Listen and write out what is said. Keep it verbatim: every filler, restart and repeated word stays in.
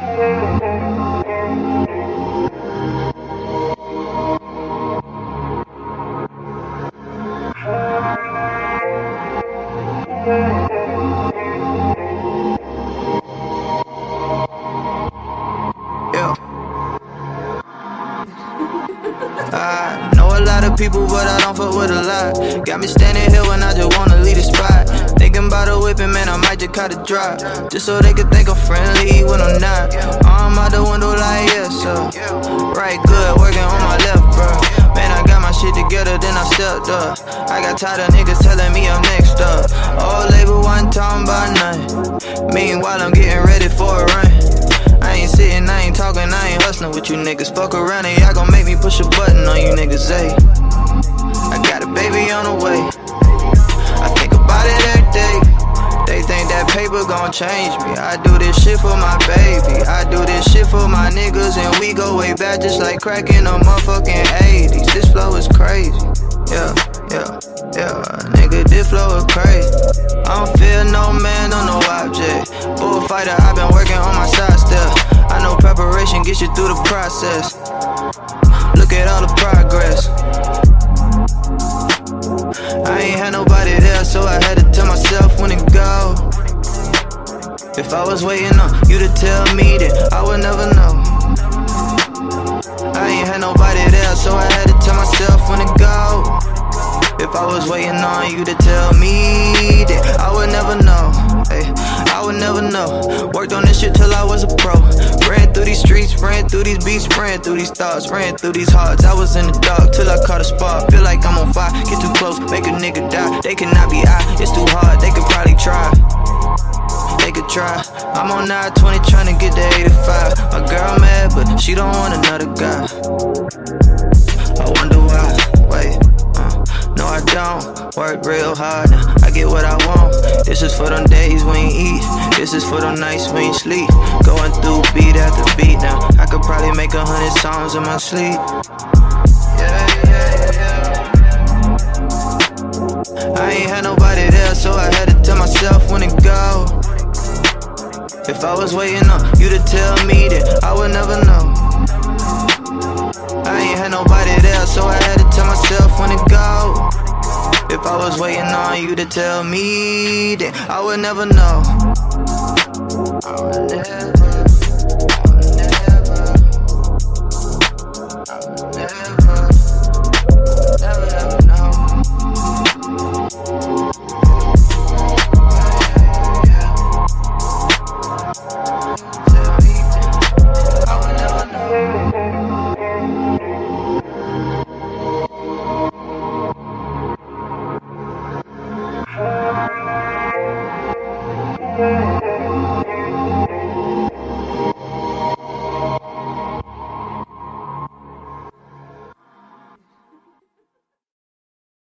I know a lot of people, but I don't fuck with a lot. Got me standing here when I just wanna leave the spot. Thinking about a whipping, man, I might just cut a drop, just so they could think I'm friendly when I'm not. I'm out the window like, yes, sir. Right, good, working on my left, bro. Man, I got my shit together, then I stepped up. I got tired of niggas telling me I'm next up. Old label wasn't talking about nothing. Meanwhile, I'm getting ready for a run. I ain't sitting, I ain't talking, I ain't hustling with you niggas. Fuck around and y'all gon' make me push a button on you niggas, ayy. I got a baby on the way. I think about it every day. They think that paper gon' change me. I do this shit for my baby. I do this shit for my niggas, and we go way back just like crack in the motherfucking eighties. This flow is crazy. Yeah, yeah, yeah. Nigga, this flow is crazy. I don't feel no man on no object. Bullfighter, I've been working on my side step. I know preparation gets you through the process. Look at all the progress. I ain't had nobody there, so I had to tell myself when to go. If I was waiting on you to tell me, then I would never know. I ain't had nobody there, so I had to tell myself when to go. If I was waiting on you to tell me, then I would never know. Hey, I would never know. Worked on this shit till I was a pro. Ran through these streets, ran through these beats, ran through these thoughts, ran through these hearts. I was in the dark till I caught a spark. Feel like I'm on fire, get too close, make a nigga die. They cannot be I, it's too hard, they could probably try. They could try. I'm on nine twenty tryna get to eighty-five. My girl mad, but she don't want another guy. I wonder why, wait, uh, no I don't. Work real hard, now I get what I want. This is for them days we ain't eat. This is for them nights we ain't sleep. Going through beat after beat now. I could probably make a hundred songs in my sleep. Yeah, yeah, yeah. I ain't had nobody there, so I had to tell myself when to go. If I was waiting on you to tell me, then I would never know. I ain't had nobody there, so I had to tell myself when to go. If I was waiting on you to tell me, then I would never know. I would never, I would never, I would never, never ever know. Tell me, I would never know. Yeah.